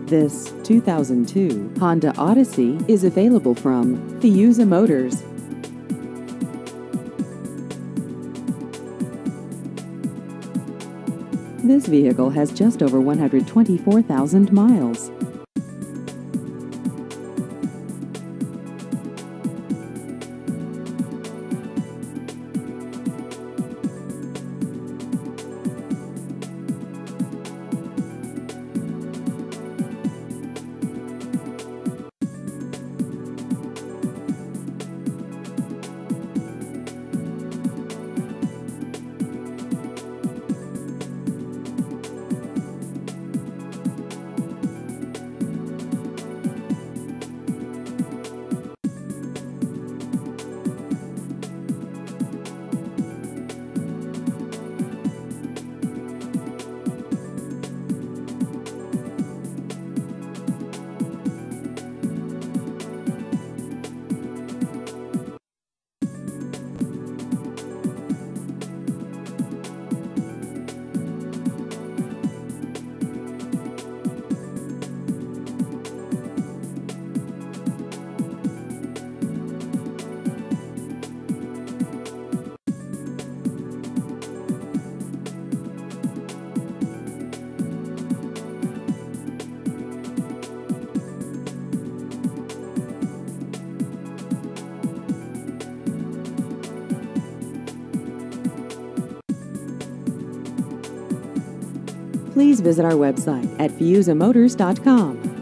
This 2002 Honda Odyssey is available from Fiuza Motors. This vehicle has just over 124,000 miles. Please visit our website at fiuzamotors.com.